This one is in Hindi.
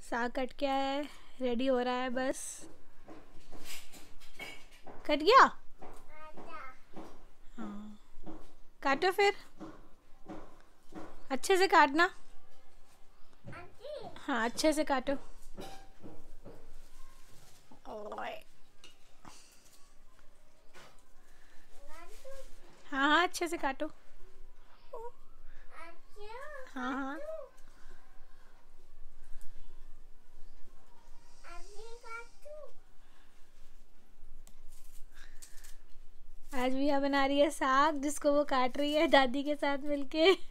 साग कट के आया है, रेडी हो रहा है बस। कट गया? हाँ, काटो फिर, अच्छे से काटना। हाँ, अच्छे से काटो। हाँ हाँ, अच्छे से काटो। हाँ हाँ, आज भी बना रही है साग, जिसको वो काट रही है दादी के साथ मिलके।